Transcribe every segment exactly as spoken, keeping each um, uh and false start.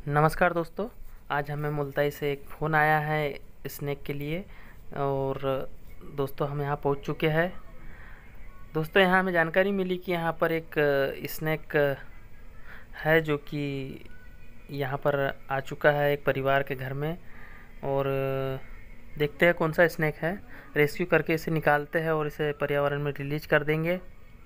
नमस्कार दोस्तों। आज हमें मुल्ताई से एक फ़ोन आया है स्नैक के लिए और दोस्तों हम यहाँ पहुँच चुके हैं। दोस्तों यहाँ हमें जानकारी मिली कि यहाँ पर एक स्नैक है जो कि यहाँ पर आ चुका है एक परिवार के घर में, और देखते हैं कौन सा स्नैक है। रेस्क्यू करके इसे निकालते हैं और इसे पर्यावरण में रिलीज कर देंगे।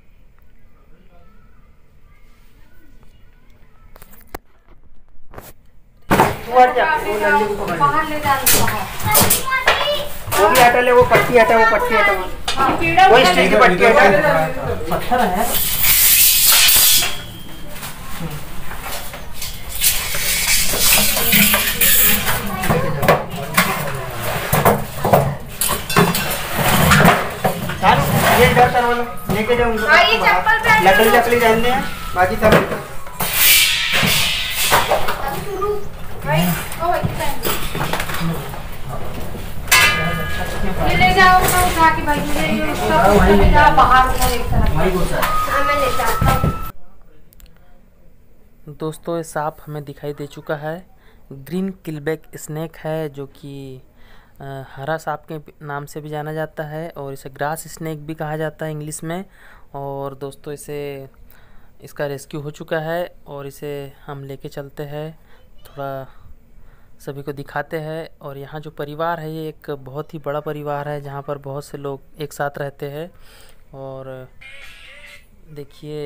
वो बाहर ले डाल वो भी हटा ले, वो पट्टी हटा, वो पट्टी हटा, वो स्टील की पट्टी हटा। पत्थर है। ये डर करवा लो, लेके जाओ उनको। लकड़ी लकड़ी रहने हैं बाकी सब। ले जाओ तो उठा के भाई, मुझे उसका बाहर उधर एक तरफ हां मैं ले जाता हूं। दोस्तों ये सांप हमें दिखाई दे चुका है। ग्रीन किलबैक स्नैक है जो कि हरा सांप के नाम से भी जाना जाता है और इसे ग्रास स्नैक भी कहा जाता है इंग्लिश में। और दोस्तों इसे इसका रेस्क्यू हो चुका है और इसे हम लेके चलते हैं, थोड़ा सभी को दिखाते हैं। और यहाँ जो परिवार है ये एक बहुत ही बड़ा परिवार है जहाँ पर बहुत से लोग एक साथ रहते हैं। और देखिए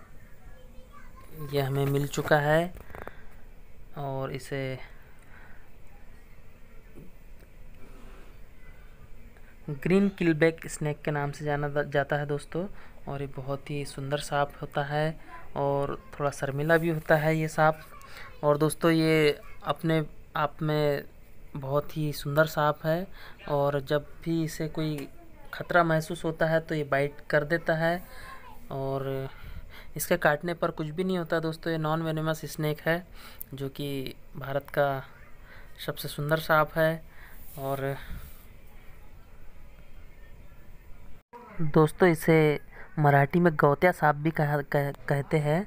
ये हमें मिल चुका है और इसे ग्रीन किलबैक स्नैक के नाम से जाना जाता है दोस्तों। और ये बहुत ही सुंदर सांप होता है और थोड़ा शर्मीला भी होता है ये सांप। और दोस्तों ये अपने आप में बहुत ही सुंदर सांप है और जब भी इसे कोई ख़तरा महसूस होता है तो ये बाइट कर देता है और इसके काटने पर कुछ भी नहीं होता दोस्तों। ये नॉन वेनेमस स्नैक है जो कि भारत का सबसे सुंदर सांप है। और दोस्तों इसे मराठी में गौत्या सांप भी कह, कह, कहते हैं।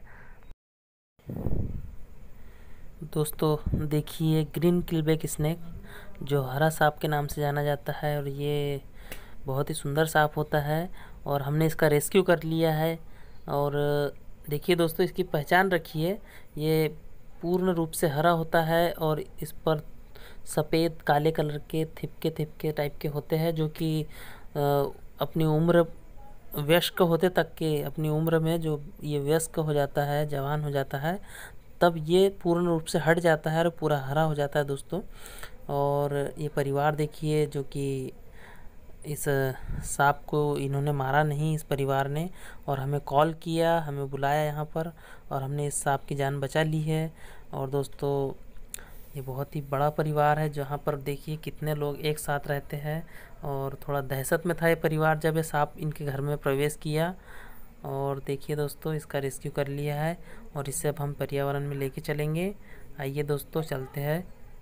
दोस्तों देखिए ग्रीन किलबैक स्नैक जो हरा सांप के नाम से जाना जाता है और ये बहुत ही सुंदर सांप होता है और हमने इसका रेस्क्यू कर लिया है। और देखिए दोस्तों इसकी पहचान रखिए, ये पूर्ण रूप से हरा होता है और इस पर सफ़ेद काले कलर के थिपके थिपके टाइप के होते हैं जो कि अपनी उम्र वयस्क होते तक के अपनी उम्र में जो ये वयस्क हो जाता है, जवान हो जाता है, तब ये पूर्ण रूप से हट जाता है और पूरा हरा हो जाता है दोस्तों। और ये परिवार देखिए जो कि इस सांप को इन्होंने मारा नहीं, इस परिवार ने, और हमें कॉल किया, हमें बुलाया यहाँ पर और हमने इस सांप की जान बचा ली है। और दोस्तों ये बहुत ही बड़ा परिवार है जहाँ पर देखिए कितने लोग एक साथ रहते हैं। और थोड़ा दहशत में था ये परिवार जब ये सांप इनके घर में प्रवेश किया। और देखिए दोस्तों इसका रेस्क्यू कर लिया है और इसे अब हम पर्यावरण में लेके चलेंगे। आइए दोस्तों चलते हैं।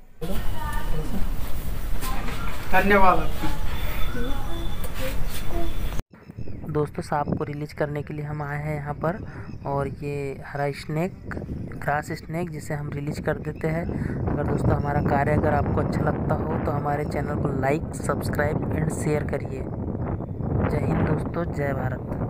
धन्यवाद। दोस्तों सांप को रिलीज करने के लिए हम आए हैं यहाँ पर और ये हरा स्नैक, ग्रास स्नैक, जिसे हम रिलीज कर देते हैं। अगर दोस्तों हमारा कार्य अगर आपको अच्छा लगता हो तो हमारे चैनल को लाइक, सब्सक्राइब एंड शेयर करिए। जय हिंद दोस्तों, जय भारत।